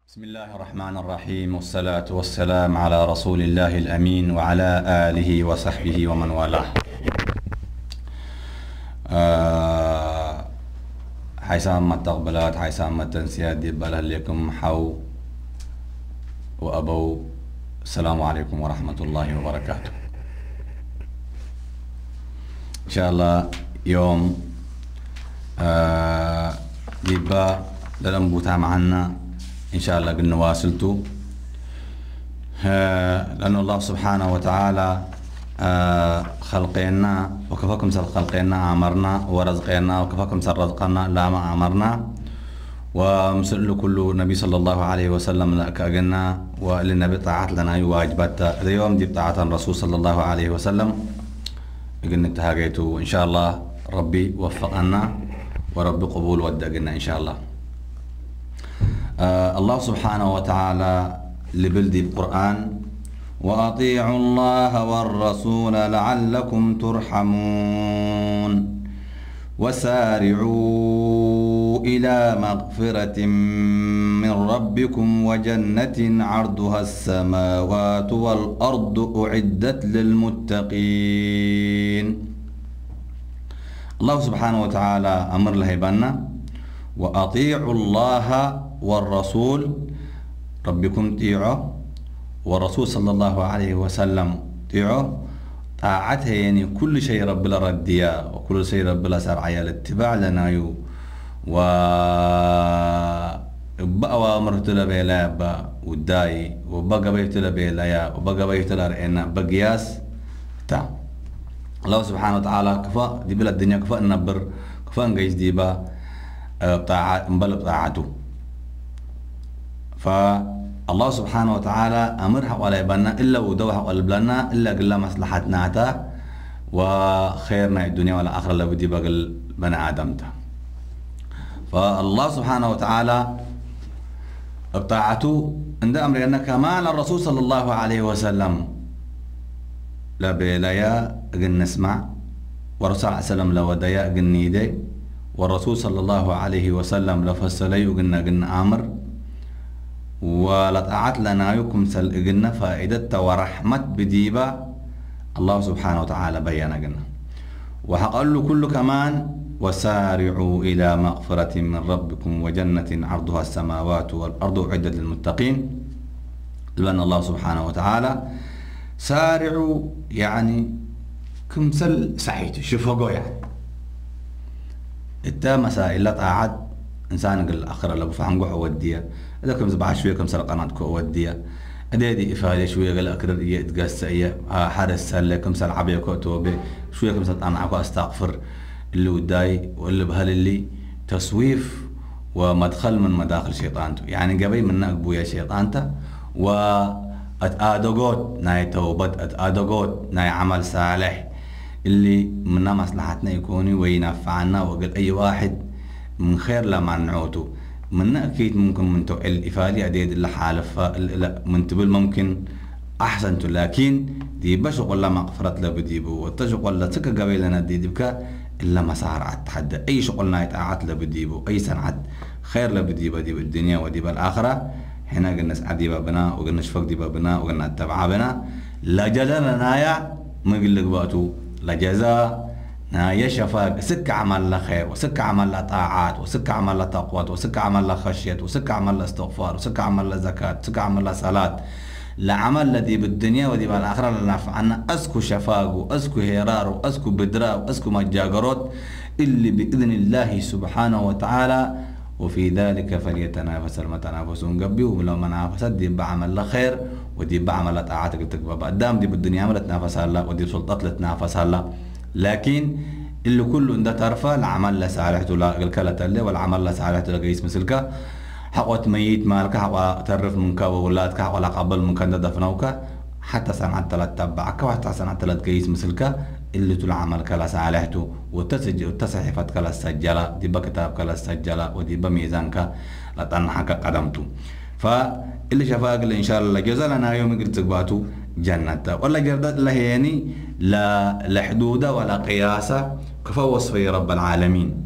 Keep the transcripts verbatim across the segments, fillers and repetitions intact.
بسم الله الرحمن الرحيم، والصلاة والسلام على رسول الله الأمين وعلى آله وصحبه ومن والاه. آه حيسام ما تقبلات حيسام ما تنسيات دي بله لكم حو وأبو. السلام عليكم ورحمة الله وبركاته. إن شاء الله يوم آه ديبا للم بوتا معنا إن شاء الله قلنا واصلتوا، لأن الله سبحانه وتعالى خلقنا وكفاكم سر خلقنا أمرنا ورزقنا وكفاكم سر رزقنا لا ما أمرنا ومسأل كل نبي صلى الله عليه وسلم لك قلنا وللنبي طاعت لنا واجبات اليوم دي طاعة الرسول صلى الله عليه وسلم قلنا تهاجيتوا إن شاء الله. ربي وفقنا ورب قبول ودقنا إن شاء الله. آه الله سبحانه وتعالى لبلدي القرآن وأطيعوا الله والرسول لعلكم ترحمون وسارعوا إلى مغفرة من ربكم وجنة عرضها السماوات والأرض أعدت للمتقين. الله سبحانه وتعالى أمر لهيبنا وأطيعوا الله والرسول، ربكم طيعوا والرسول صلى الله عليه وسلم طيعوا. طاعته يعني كل شيء رب لا رديا وكل شيء رب لا سرعيا الاتباع لنايو و بقى أمرت له بلا با وداي وبقى بيت له بلا يا وبقى بيت له رأينا بقياس تا. الله سبحانه وتعالى كفا دي بلا الدنيا كفا نبر كفا نجيز دي با طاعة مبلغ طاعته. فالله سبحانه وتعالى أمرها ولا يبنى إلا ودوها قلبنا إلا قل مصلحتنا تا وخيرنا الدنيا والآخرة اللي بدي بقل بني آدم تا. فالله سبحانه وتعالى بطاعته عند أمر أن كمال الرسول صلى الله عليه وسلم لا بلايا قل نسمع والرسول عليه وسلم لا وديا قل نيدي والرسول صلى الله عليه وسلم لفصلي وقلنا قلنا آمر ولطاعت لنا يكم سل قلنا فائدة ورحمة بديبة الله سبحانه وتعالى بيانا قلنا وحقل له كل كمان وسارعوا إلى مغفرة من ربكم وجنة عرضها السماوات والأرض أعدت للمتقين. لأن الله سبحانه وتعالى سارعوا يعني كم سل سعيد شوفوا يعني التا مسائل طاعت إنسان قال آخر لو فهم قح ودية إذا كم زبعة شوية كم سر قناة كو ودية أدي إفادة شوية قال أكرر يتقاس إيه حارس سلة كم سر عبية كو توبة شوية كم سر أنا عكو أستغفر اللي وداي واللي بهال اللي تسويف ومدخل من مداخل شيطانته يعني قبي من أقبويا شيطانته وأتآدقوت ناي توبت أتآدقوت ناي عمل صالح اللي منا مصلحتنا يكوني وينفعنا وقال أي واحد من خير لما نعوته منا أكيد ممكن من توع الإفادة أديد اللي حالف لا من تبل ممكن أحسنت لكن دي بشغل لما مغفرت لبديبه وتشغل لتك قبيلنا دي دبكا إلا ما صار عتحدى أي شغلنا يتعات لبديبه أي سنعد خير لبديبه دي بالدنيا ودي بالآخرة. هنا قلنا سعدي بابنا وقلنا شفق دي بابنا وقلنا اتبع بنا لا جلنا نايا ما يقول لك بقتو لجزاء نايا شفاق سك عمل له خير وسك عمل له طاعات وسك عمل له تقوى وسك عمل له خشية وسك عمل له استغفار وسك عمل له زكاة وسك عمل له صلاة لعمل الذي بالدنيا ودي بالآخرة لنفعنا أسكو شفاق وأسكو هيرار وأسكو بدراء وأسكو مجاقرات اللي بإذن الله سبحانه وتعالى وفي ذلك فليتنافس المتنافسون قبي ولو منافست دي بعمل له خير ودي بعمل طاعاتك تكبر قدام دي بالدنيا عملت تنافس هلا ودي سلطات لتنافس هلا لكن اللي كله انده تعرفه العمل له صالحته لا الكلة اللي والعمل له صالحته لقيس مسلك حقوت ميت مالك حقوا تعرف منك وولادك حقوا قبل منك دفنوك حتى سنة ثلاث تبعك وحتى سنة ثلاث قيس مسلك اللي طول عمل كلا صالحته وتسجل وتصحيفات كلا سجلة دي بكتاب كلا سجلة ودي بميزانك لا تنحك قدمته. فاللي شفاق اللي إن شاء الله جزا لنا يوم قلت تقباتو جنة ولا جردت الله يعني لا لحدودة ولا قياسة كفا وصفي رب العالمين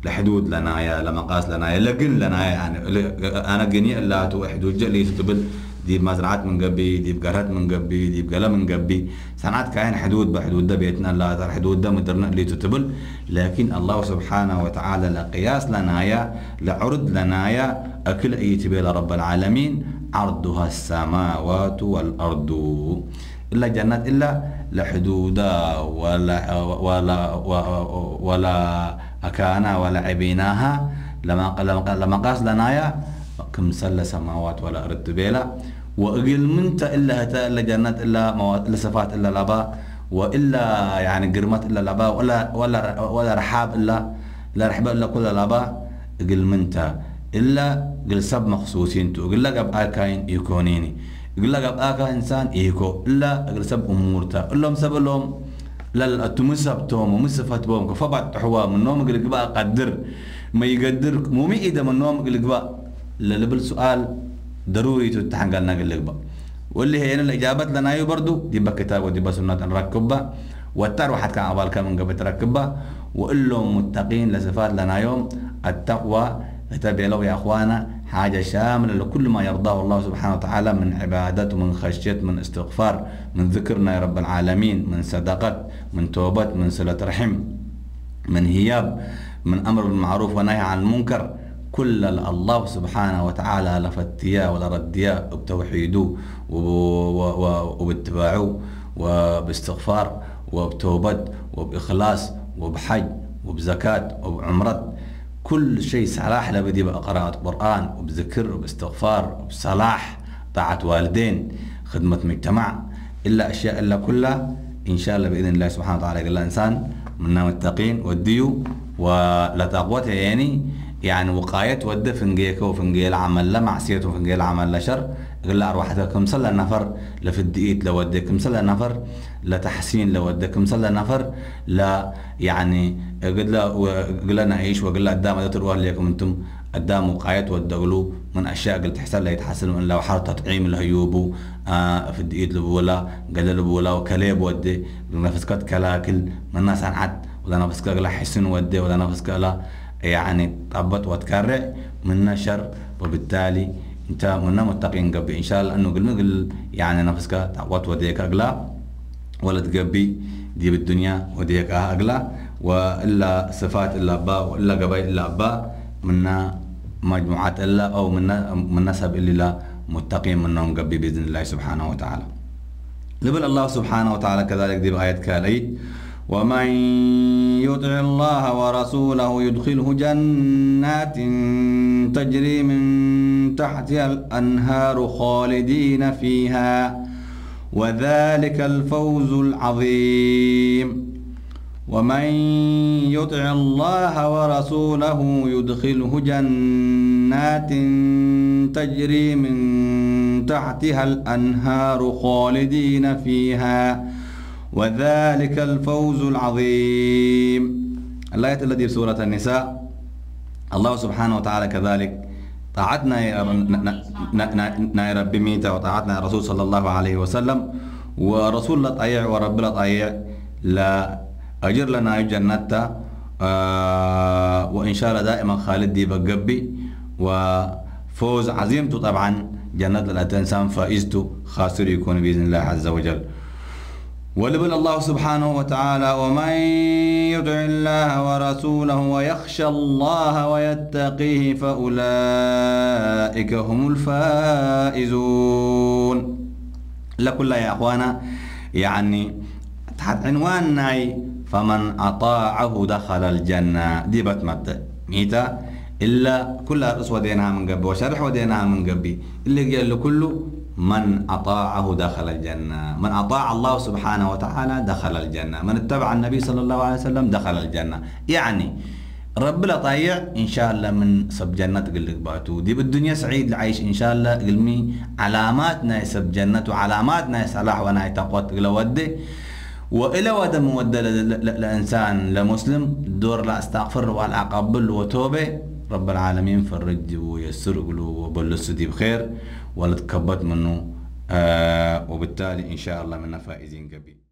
لحدود لنايا لمقاس لنايا لقن لنايا يعني انا قني الا تو حدود جلي تبل دي مزرعات من قبي دي بقرات من قبي دي بقلا من قبي صنعت كاين حدود بحدود ده بيتنا لا ترى حدود ده مدرنا اللي تتبل لكن الله سبحانه وتعالى لا قياس لنايا لعرض لنايا اكل اي تبيل رب العالمين عرضها السماوات والارض الا جنات الا لحدودا ولا ولا ولا اكانا ولا عبيناها لما لما قاس لنايا كم سل سماوات ولا ارض تبيلا واقل منت الا هتا الا جنات الا موات الا صفات الا لبا والا يعني قرمات الا لبا ولا ولا ولا رحاب الا لا رحب الا كل لبا اقل منت الا قل سب مخصوصين تو قل لك ابقى كاين يكونيني قل لك ابقى انسان ايكو الا قل سب امورتا لهم سب لهم لا التمسبتهم ومسفتهم كفبعت حوا من نوم قل بقى قدر ما يقدر مو مي اذا من نوم قل بقى للبل سؤال ضروري تتحن قالنا قل بقى واللي هي الاجابات لنا ايو برضو دي بكتاب ودي بسنه نركبها والتر واحد كان عبال كان من قبل تركبها وقلهم متقين لصفات لنا يوم التقوى اتبع له يا اخوانا حاجه شامله لكل ما يرضاه الله سبحانه وتعالى من عبادات ومن خشيه من استغفار من ذكرنا يا رب العالمين من صدقات من توبات من صله رحم من هياب من امر بالمعروف ونهي عن المنكر كل الله سبحانه وتعالى لفتيا ولا رديا بتوحيده وباتباعه وباستغفار وبتوبة وبإخلاص وبحج وبزكاة وبعمرة كل شيء صلاح لبدي بقراءة قرآن وبذكر وباستغفار وبصلاح طاعة والدين خدمة مجتمع إلا أشياء إلا كلها إن شاء الله بإذن الله سبحانه وتعالى يقول الإنسان منا متقين وديو ولا تقوته يعني يعني وقاية ود فنجيك وفنجي العمل لا معصية وفنجي العمل لا شر قال لا أرواحكم صلى النفر لفديت لودكم صلى النفر لا تحسين لودكم صلى النفر لا يعني قل لا قل لنا عيش وقل لا قدام تروح لكم أنتم قدام وقاية ودقلو من أشياء قلت تحسن لا يتحسنوا إن لو حار تطعيم الهيوبو آه في الدقيت لبولا قال له بولا وكليب ودي نفسكت كلاكل من الناس عن حد ولا نفسك لا حسن ودي ولا نفسك لا يعني طبت وتكرع من شر وبالتالي انت منا متقين قبي ان شاء الله انه قل قل يعني نفسك تعوت وديك اقلا ولا تقبي دي بالدنيا وديك اقلا والا صفات الا با والا قبائل الا با منا مجموعات الا او منا من نسب الا متقين منهم قبي باذن الله سبحانه وتعالى. لبل الله سبحانه وتعالى كذلك دي بايات كاليد ومن يطع الله ورسوله يدخله جنات تجري من تحتها الأنهار خالدين فيها وذلك الفوز العظيم. ومن يطع الله ورسوله يدخله جنات تجري من تحتها الأنهار خالدين فيها وذلك الفوز العظيم. الآية التي في سورة النساء الله سبحانه وتعالى كذلك طاعتنا يا رب ميتا وطاعتنا يا رسول صلى الله عليه وسلم ورسول لا طيع ورب لا طيع لا أجر لنا جنتا آه وإن شاء الله دائما خالد دي بقبي وفوز عظيمته طبعا جنة الإنسان فائزته خاسر يكون بإذن الله عز وجل. ولبن الله سبحانه وتعالى ومن يطع الله ورسوله ويخشى الله ويتقيه فأولئك هم الفائزون. لكل يا أخوانا يعني تحت عنوان ناي فمن أطاعه دخل الجنة دي بتمت ميتا إلا كلها رأس ودينها من قبي وشرح ودينها من قبي اللي قال له كله من أطاعه دخل الجنة. من أطاع الله سبحانه وتعالى دخل الجنة. من اتبع النبي صلى الله عليه وسلم دخل الجنة. يعني رب لا طيع إن شاء الله من سب جنة قل لك باتو دي بالدنيا سعيد العيش إن شاء الله قلمي علاماتنا يسب جنة وعلاماتنا يصلاح وانا تقوى تقل ودي وإلى ود مودة لإنسان لمسلم دور لا استغفر ولا أقبل وتوبة رب العالمين فرج ويسر له وبلس دي بخير ولا تكبت منه آه وبالتالي إن شاء الله منا فائزين قبيل.